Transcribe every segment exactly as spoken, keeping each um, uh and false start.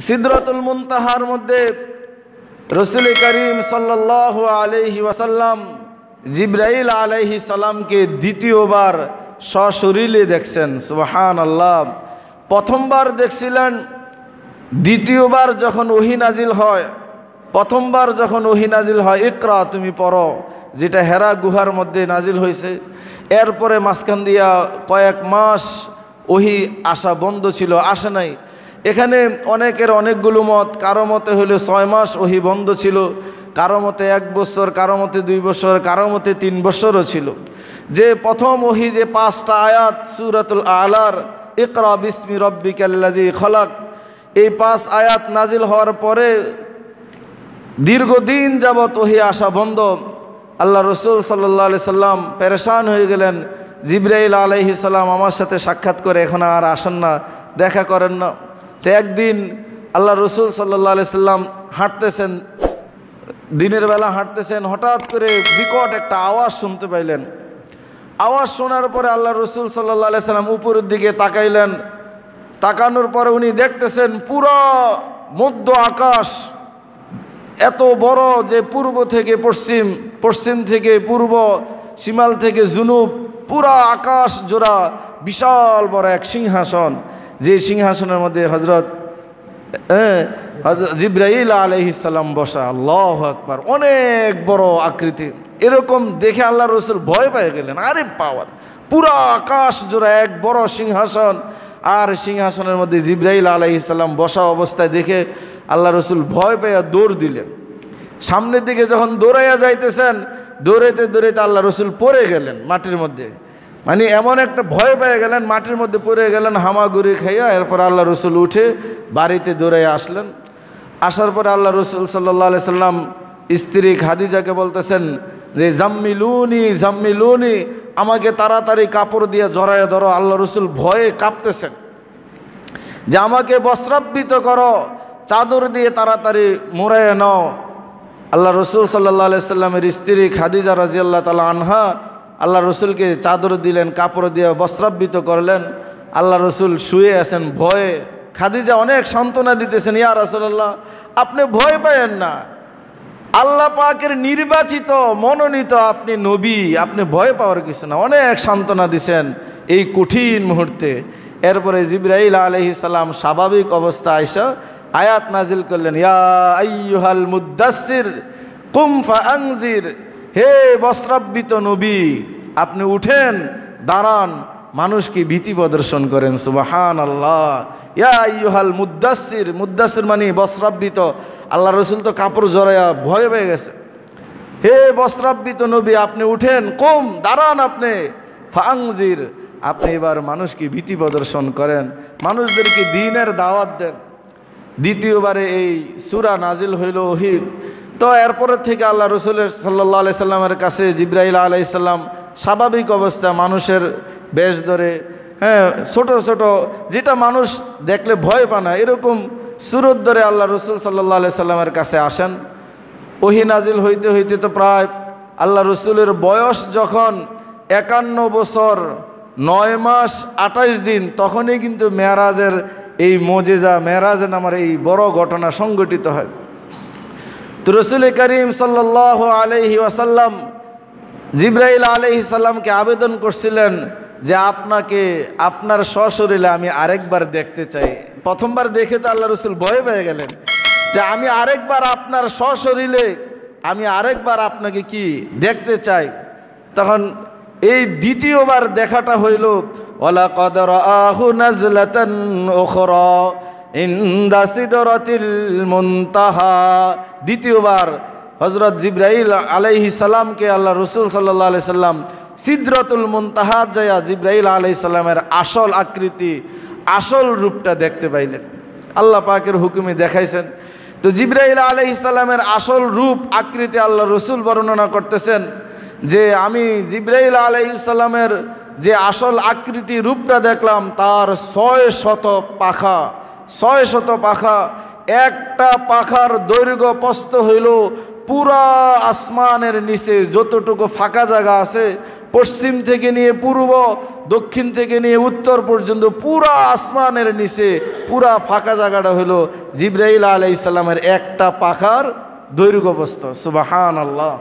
সিদরাতুল মুনতাহার মধ্যে রাসূল করিম সাল্লাল্লাহু আলাইহি ওয়াসাল্লাম জিবরাইল আলাইহিস সালামকে দ্বিতীয়বার সশরীরে দেখছেন। সুবহানাল্লাহ। প্রথমবার দেখছিলেন, দ্বিতীয়বার যখন ওহী নাজিল হয়, প্রথমবার যখন ওহী নাজিল হয় ইকরা তুমি পড়ো, যেটা হেরা গুহার মধ্যে নাজিল হয়েছে। এরপরে মাঝখান দিয়া কয়েক মাস ওহী আসা বন্ধ ছিল, আসে নাই। এখানে অনেকের অনেকগুলো মত, কারো মতে হইলে ছয় মাস ওহী বন্ধ ছিল, কারো মতে এক বছর, কারো মতে দুই বছর, কারো মতে তিন বছরও ছিল। যে প্রথম ওহী যে পাঁচটা আয়াত সূরাতুল আলার ইকরা বিসমি রব্বিকাল্লাযী খলাক, এই পাঁচ আয়াত নাজিল হওয়ার পরে দীর্ঘদিন যাবৎ ওহী আসা বন্ধ। আল্লাহ রসুল সাল্লাল্লাহু আলাইহি সাল্লাম পেরেশান হয়ে গেলেন, জিবরাইল আলাইহিস সালাম আমার সাথে সাক্ষাৎ করে এখন আর আসেন না, দেখা করেন না। তো একদিন আল্লাহ রসুল সাল্লাল্লাহু আলাইহি সাল্লাম হাঁটতেছেন, দিনের বেলা হাঁটতেছেন, হঠাৎ করে বিকট একটা আওয়াজ শুনতে পাইলেন। আওয়াজ শোনার পরে আল্লাহ রসুল সাল্লাল্লাহু আলাইহি সাল্লাম উপরের দিকে তাকাইলেন। তাকানোর পরে উনি দেখতেছেন পুরো মধ্য আকাশ এত বড় যে পূর্ব থেকে পশ্চিম, পশ্চিম থেকে পূর্ব, শিমাল থেকে জুনুব, পুরা আকাশ জোড়া বিশাল বড় এক সিংহাসন, যে সিংহাসনের মধ্যে হজরত জিবরাইল আলাইহিস সালাম বসা। আল্লাহু আকবার, অনেক বড় আকৃতি। এরকম দেখে আল্লাহ রসুল ভয় পেয়ে গেলেন। আরে পাওয়ার, পুরা আকাশ জোড়া এক বড় সিংহাসন, আর সিংহাসনের মধ্যে জিবরাইল আলাইহিস সালাম বসা অবস্থায় দেখে আল্লাহ রসুল ভয় পেয়ে দৌড় দিলেন। সামনের দিকে যখন দৌড়াইয়া যাইতেছেন, দৌড়াইতে দৌড়াইতে আল্লাহ রসুল পড়ে গেলেন মাটির মধ্যে। মানে এমন একটা ভয় পেয়ে গেলেন, মাটির মধ্যে পড়ে গেলেন হামাগুড়ি খাইয়া। এরপর আল্লাহ রসুল উঠে বাড়িতে দৌড়াইয়া আসলেন। আসার পরে আল্লাহ রসুল সাল্লাল্লাহু আলাইহি সাল্লাম স্ত্রী খাদিজাকে বলতেছেন যে জাম্মিলুনি জাম্মিলুনি, আমাকে তাড়াতাড়ি কাপড় দিয়ে জড়াইয়া ধরো। আল্লাহ রসুল ভয়ে কাঁপতেছেন যে আমাকে বস্ত্রাবৃত করো, চাদর দিয়ে তাড়াতাড়ি মোড়াইয়া নাও। আল্লাহ রসুল সাল্লাল্লাহু আলাইহি সাল্লামের স্ত্রী খাদিজা রাদিয়াল্লাহু তাআলা আনহা আল্লাহ রসুলকে চাদর দিলেন, কাপড় দিয়ে বস্ত্রাবৃত করলেন। আল্লাহ রসুল শুয়ে আছেন ভয়ে। খাদিজা অনেক সান্ত্বনা দিতেছেন, ইয়া রাসূলুল্লাহ আপনি ভয় পায়েন না, আল্লাহ পাকের নির্বাচিত মনোনীত আপনি নবী, আপনি ভয় পাওয়ার কিছু না। অনেক সান্ত্বনা দিছেন এই কঠিন মুহূর্তে। এরপরে জিবরাইল আলাইহিস সালাম স্বাভাবিক অবস্থা আয়েশা আয়াত নাজিল করলেন, ইয়া আইয়ুহাল মুদ্দাসসির কুম ফাআনজির, হে বস্ত্রাবৃত নবী আপনি উঠেন, দাঁড়ান, মানুষকে ভীতি প্রদর্শন করেন। সুবহানাল্লাহ। ইয়া আইয়ুহাল মুদ্দাসসির, মুদ্দাসসির মানে বস্ত্রাবৃত। আল্লাহ রসুল তো কাপড় জড়াইয়া ভয় পেয়ে গেছে। হে বস্ত্রাবৃত নবী আপনি উঠেন, কুম দাঁড়ান, আপনি ফাআনজির, আপনি এবার মানুষকে ভীতি প্রদর্শন করেন, মানুষদেরকে দ্বীনের দাওয়াত দেন। দ্বিতীয়বারে এই সূরা নাজিল হইল ওহী। তো এরপরের থেকে আল্লাহ রসুলের সাল্লাল্লাহু আলাইহি সাল্লামের কাছে জিবরাইল আলাইহিস সালাম স্বাভাবিক অবস্থা মানুষের বেশ ধরে, হ্যাঁ ছোট ছোট যেটা মানুষ দেখলে ভয় পায় না এরকম সুরত ধরে আল্লাহ রসুল সাল্লাল্লাহু আলাইহি সাল্লামের কাছে আসেন। ওহী নাজিল হইতে হইতে তো প্রায় আল্লাহ রসুলের বয়স যখন একান্ন বছর নয় মাস আঠাইশ দিন, তখনই কিন্তু মেরাজের এই মোজেজা, মেরাজে নামের এই বড় ঘটনা সংঘটিত হয়। তো রসুল করিম সাল্লাল্লাহু আলাইহি ওয়াসাল্লাম জিবরাইল আলাইহিস সালামকে আবেদন করছিলেন যে আপনাকে আপনার সশরীরে আমি আরেকবার দেখতে চাই। প্রথমবার দেখে তো আল্লাহ রসুল ভয় পেয়ে গেলেন যে আমি আরেকবার আপনার সশরীরে আমি আরেকবার আপনাকে কি দেখতে চাই। তখন এই দ্বিতীয়বার দেখাটা হইল ওয়ালাকাদ রাআহু নাজলাতান উখরা ইনদা সিদরাতিল মুনতাহা। দ্বিতীয়বার হযরত জিবরাইল আলাইহিস সালামকে আল্লাহ রসুল সাল্লাল্লাহু আলাইহি সাল্লাম সিদরাতুল মুনতাহা যায়া জিবরাইল আলাইহিস সালামের আসল আকৃতি, আসল রূপটা দেখতে পাইলেন। আল্লাহ পাকের হুকুমে দেখাইছেন। তো জিবরাইল আলাইহিস সালামের আসল রূপ আকৃতি আল্লাহ রসুল বর্ণনা করতেছেন যে আমি জিবরাইল আলাইহিস সালামের যে আসল আকৃতি রূপটা দেখলাম, তার ছয় শত পাখা, ছয় শত পাখা, একটা পাখার দৈর্ঘ্য প্রস্থ হইল পুরা আসমানের নিচে যতটুকু ফাঁকা জায়গা আছে পশ্চিম থেকে নিয়ে পূর্ব, দক্ষিণ থেকে নিয়ে উত্তর পর্যন্ত পুরা আসমানের নিচে পুরা ফাঁকা জায়গাটা হলো জিবরাইল আলাইহিস সালামের একটা পাখার দৈর্ঘ্য প্রস্থ। সুবহানাল্লাহ।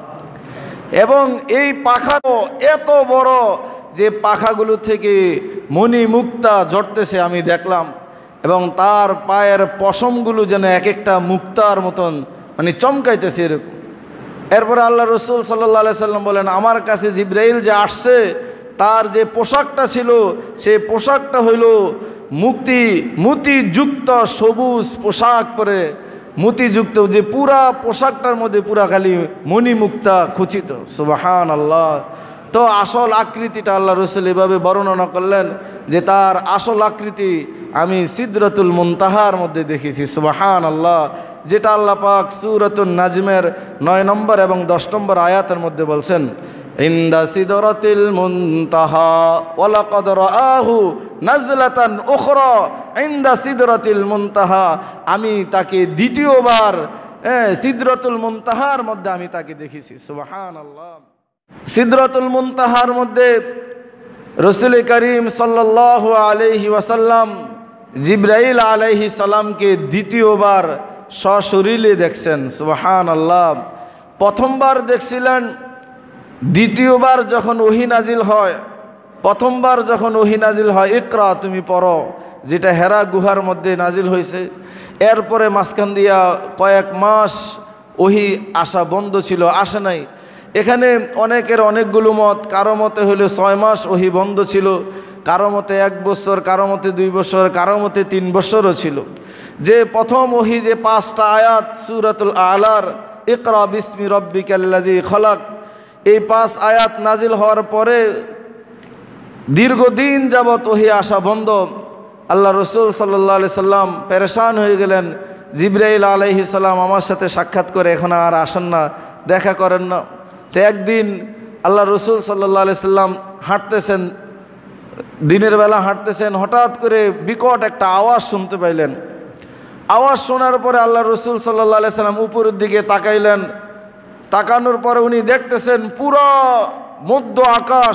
এবং এই পাখা এত বড় যে পাখাগুলো থেকে মণি মুক্তা ঝরতেছে আমি দেখলাম, এবং তার পায়ের পশমগুলো যেন এক একটা মুক্তার মতন মানে চমকাইতেছে এরকম। এরপরে আল্লাহ রসুল সাল্লাল্লাহু আলাইহি সাল্লাম বলেন, আমার কাছে জিবরাইল যে আসছে তার যে পোশাকটা ছিল সেই পোশাকটা হইল মুক্তি মুতিযুক্ত সবুজ পোশাক পরে, মুতিযুক্ত যে পুরা পোশাকটার মধ্যে পুরা খালি মণিমুক্তা খচিত। সুবহানাল্লাহ। তো আসল আকৃতিটা আল্লাহ রসুল এভাবে বর্ণনা করলেন যে তার আসল আকৃতি আমি সিদরাতুল মুনতাহার মধ্যে দেখেছি। সুবহানাল্লাহ। যেটা আল্লাহ পাক সূরাতুন নাজমের নয় নম্বর এবং দশ নম্বর আয়াতের মধ্যে বলছেন, ইনদা সিদরাতিল মুনতাহা ওয়া লাকাদ রাআহু নাজলাতান উখরা ইনদা সিদরাতিল মুনতাহা। আমি তাকে দ্বিতীয়বার সিদরাতুল মুনতাহার মধ্যে আমি তাকে দেখেছি। সুবহানাল্লাহ। সিদরাতুল মুনতাহার মধ্যে রাসূল করিম সাল্লাল্লাহু আলাইহি ওয়াসাল্লাম জিবরাইল আলাইহিস সালামকে দ্বিতীয়বার সশরীরে দেখছেন। সুবহানাল্লাহ। প্রথমবার দেখছিলেন, দ্বিতীয়বার যখন ওহী নাজিল হয়, প্রথমবার যখন ওহী নাজিল হয় ইকরা তুমি পড়ো, যেটা হেরা গুহার মধ্যে নাজিল হয়েছে। এরপরে মাঝখান দিয়া কয়েক মাস ওহী আসা বন্ধ ছিল, আসে নাই। এখানে অনেকের অনেকগুলো মত, কারো মতে হইলে ছয় মাস ওহী বন্ধ ছিল, কারো মতে এক বছর, কারো মতে দুই বছর, কারো মতে তিন বছরও ছিল। যে প্রথম ওহী যে পাঁচটা আয়াত সূরাতুল আলার ইকরা বিসমি রব্বিকাল্লাযী খলাক, এই পাঁচ আয়াত নাজিল হওয়ার পরে দীর্ঘদিন যাবৎ ওহী আসা বন্ধ। আল্লাহ রসুল সাল্লাল্লাহু আলাইহি সাল্লাম পেরেশান হয়ে গেলেন, জিবরাইল আলাইহিস সালাম আমার সাথে সাক্ষাৎ করে এখন আর আসেন না, দেখা করেন না। তো একদিন আল্লাহ রসুল সাল্লাল্লাহু আলাইহি সাল্লাম হাঁটতেছেন, দিনের বেলা হাঁটতেছেন, হঠাৎ করে বিকট একটা আওয়াজ শুনতে পাইলেন। আওয়াজ শোনার পরে আল্লাহ রসুল সাল্লাল্লাহু আলাইহি সাল্লাম উপরের দিকে তাকাইলেন। তাকানোর পরে উনি দেখতেছেন পুরো মধ্য আকাশ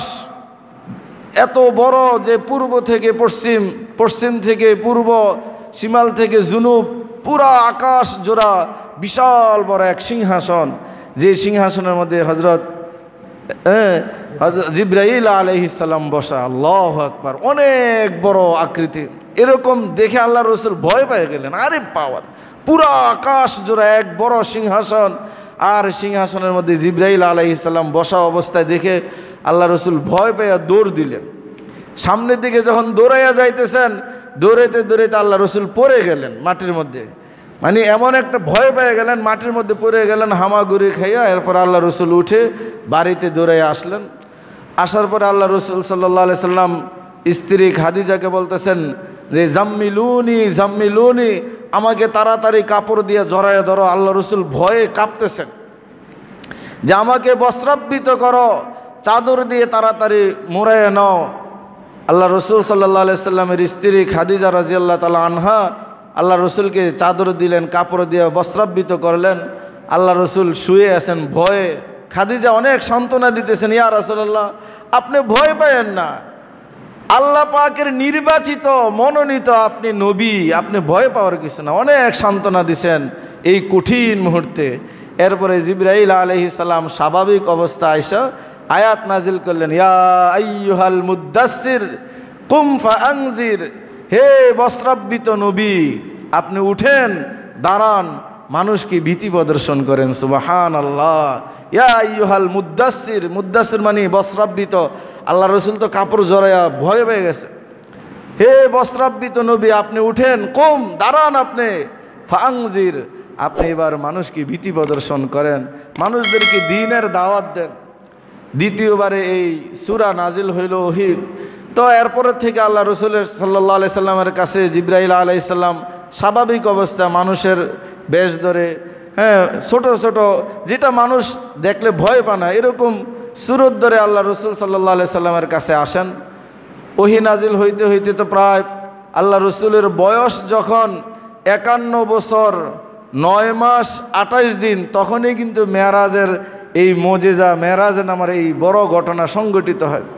এত বড় যে পূর্ব থেকে পশ্চিম, পশ্চিম থেকে পূর্ব, শিমাল থেকে জুনুব, পুরা আকাশ জোড়া বিশাল বড় এক সিংহাসন, যে সিংহাসনের মধ্যে হজরত হজরত জিবরাইল আলাইহিস সালাম বসা। আল্লাহু আকবার। অনেক বড় আকৃতি। এরকম দেখে আল্লাহ রসুল ভয় পেয়ে গেলেন। আরে পাওয়ার, পুরা আকাশ জোড়া এক বড় সিংহাসন, আর সিংহাসনের মধ্যে জিবরাইল আলাইহিস সালাম বসা অবস্থায় দেখে আল্লাহ রসুল ভয় পেয়ে দৌড় দিলেন। সামনের দিকে যখন দৌড়াইয়া যাইতেছেন, দৌড়াইতে দৌড়াইতে আল্লাহ রসুল পড়ে গেলেন মাটির মধ্যে। মানে এমন একটা ভয় পেয়ে গেলেন, মাটির মধ্যে পড়ে গেলেন হামাগুড়ি খাইয়া। এরপর আল্লাহ রসুল উঠে বাড়িতে দৌড়াইয়া আসলেন। আসার পরে আল্লাহ রসুল সাল্লাল্লাহু আলাইহি সাল্লাম স্ত্রী খাদিজাকে বলতেছেন যে জাম্মিলুনি জাম্মিলুনি, আমাকে তাড়াতাড়ি কাপড় দিয়ে জড়াইয়া ধরো। আল্লাহ রসুল ভয়ে কাঁপতেছেন যে আমাকে বস্ত্রাবৃত করো, চাদর দিয়ে তাড়াতাড়ি মোড়াইয়া নাও। আল্লাহ রসুল সাল্লাল্লাহু আলাইহি সাল্লামের স্ত্রী খাদিজা রাদিয়াল্লাহু তাআলা আনহা আল্লাহ রসুলকে চাদর দিলেন, কাপড় দিয়ে বস্ত্রাবৃত করলেন। আল্লাহ রসুল শুয়ে আছেন ভয়ে। খাদিজা অনেক সান্ত্বনা দিতেছেন, ইয়া রাসূলুল্লাহ আপনি ভয় পায়েন না, আল্লাহ পাকের নির্বাচিত মনোনীত আপনি নবী, আপনি ভয় পাওয়ার কিছু না। অনেক সান্ত্বনা দিছেন এই কঠিন মুহূর্তে। এরপরে জিবরাইল আলাইহিস সালাম স্বাভাবিক অবস্থা আয়সা আয়াত নাজিল করলেন, ইয়া আইয়ুহাল মুদ্দাসসির কুম ফাআনজির, হে বস্ত্রাবৃত নবী আপনি উঠেন, দাঁড়ান, মানুষকে ভীতি প্রদর্শন করেন। সুবহানাল্লাহ। ইয়া আইয়ুহাল মুদ্দাসসির, মুদ্দাসসির মানে বস্ত্রাবৃত। আল্লাহ রসুল তো কাপড় জড়াইয়া ভয় পেয়ে গেছে। হে বস্ত্রাবৃত নবী আপনি উঠেন, কুম দাঁড়ান, আপনি ফাআনজির, আপনি এবার মানুষকে ভীতি প্রদর্শন করেন, মানুষদেরকে দ্বীনের দাওয়াত দেন। দ্বিতীয়বারে এই সূরা নাজিল হইল ওহী। তো এরপরের থেকে আল্লাহ রসুলের সাল্লাল্লাহু আলাইহি সাল্লামের কাছে জিবরাইল আলাইহিস সালাম স্বাভাবিক অবস্থা মানুষের বেশ ধরে, হ্যাঁ ছোট ছোট যেটা মানুষ দেখলে ভয় পায় না এরকম সুরত ধরে আল্লাহ রসুল সাল্লাল্লাহু আলাইহি সাল্লামের কাছে আসেন। ওহী নাজিল হইতে হইতে তো প্রায় আল্লাহ রসুলের বয়স যখন একান্ন বছর নয় মাস আঠাইশ দিন, তখনই কিন্তু মেরাজের এই মোজেজা মেরাজে নামার এই বড় ঘটনা সংঘটিত হয়।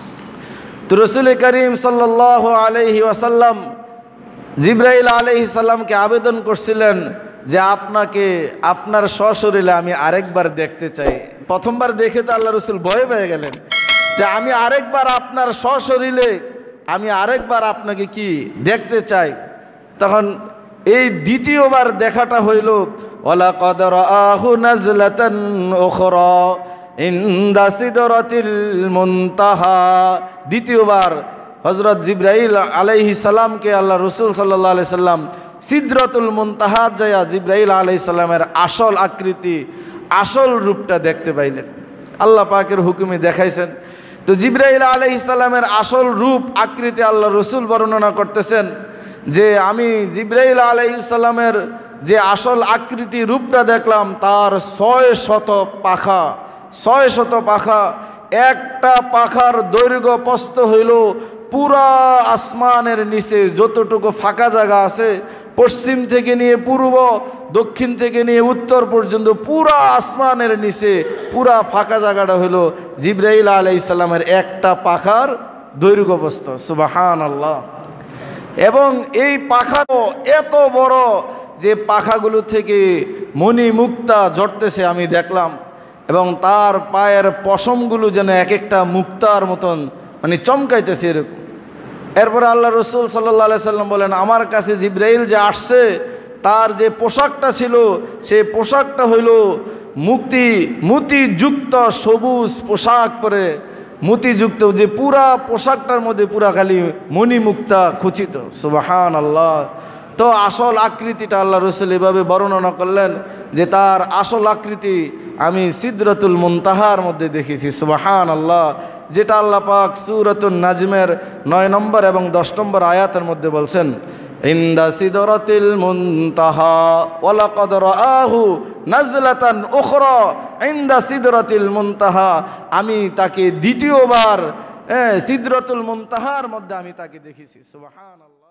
তো রসুল করিম সাল্লাল্লাহু আলাইহি ওয়াসাল্লাম জিবরাইল আলাইহিস সালামকে আবেদন করছিলেন যে আপনাকে আপনার সশরীরে আমি আরেকবার দেখতে চাই। প্রথমবার দেখে তো আল্লাহ রসুল ভয় পেয়ে গেলেন যে আমি আরেকবার আপনার সশরীরে আমি আরেকবার আপনাকে কি দেখতে চাই। তখন এই দ্বিতীয়বার দেখাটা হইল ওয়ালাকাদ রাআহু নাজলাতান উখরা ইনদা সিদরাতিল মুনতাহা। দ্বিতীয়বার হযরত জিবরাইল আলাইহিস সালামকে আল্লাহ রসুল সাল্লাল্লাহু আলাইহি সাল্লাম সিদরাতুল মুনতাহা যায়া জিবরাইল আলাইহিস সালামের আসল আকৃতি আসল রূপটা দেখতে পাইলেন। আল্লাহ পাকের হুকুমে দেখাইছেন। তো জিবরাইল আলাইহিস সালামের আসল রূপ আকৃতি আল্লাহ রসুল বর্ণনা করতেছেন যে আমি জিবরাইল আলাইহিস সালামের যে আসল আকৃতি রূপটা দেখলাম তার ছয় শত পাখা, ছয় শত পাখা। একটা পাখার দৈর্ঘ্য প্রস্থ হইল পুরা আসমানের নিচে যতটুকু ফাঁকা জায়গা আছে, পশ্চিম থেকে নিয়ে পূর্ব, দক্ষিণ থেকে নিয়ে উত্তর পর্যন্ত পুরা আসমানের নিচে পুরা ফাঁকা জায়গাটা হইল জিবরাইল আলাইহিস সালামের একটা পাখার দৈর্ঘ্য প্রস্থ। সুবহানাল্লাহ। এবং এই পাখা এত বড় যে পাখাগুলো থেকে মণি মুক্তা ঝরতেছে আমি দেখলাম, এবং তার পায়ের পশমগুলো যেন এক একটা মুক্তার মতন মানে চমকাইতেছে এরকম। এরপরে আল্লাহ রসুল সাল্লাল্লাহু আলাইহি সাল্লাম বলেন আমার কাছে জিবরাইল যে আসছে তার যে পোশাকটা ছিল সেই পোশাকটা হইল মুক্তি মুতিযুক্ত সবুজ পোশাক পরে, মুতিযুক্ত যে পুরা পোশাকটার মধ্যে পুরা খালি মণিমুক্তা খচিত। সুবহানাল্লাহ। তো আসল আকৃতিটা আল্লাহ রসুল এভাবে বর্ণনা করলেন যে তার আসল আকৃতি আমি সিদরাতুল মুনতাহার মধ্যে দেখেছি। সুবহানাল্লাহ। যেটা আল্লাহ পাক সূরাতুন নাজমের নয় নম্বর এবং দশ নম্বর আয়াতের মধ্যে বলছেন ইনদা সিদরাতিল মুনতাহা ওয়ালাকাদ রাআহু নাজলাতান উখরা ইনদা সিদরাতিল মুনতাহা। আমি তাকে দ্বিতীয়বার সিদরাতুল মুনতাহার মধ্যে আমি তাকে দেখেছি। সুবহানাল্লাহ।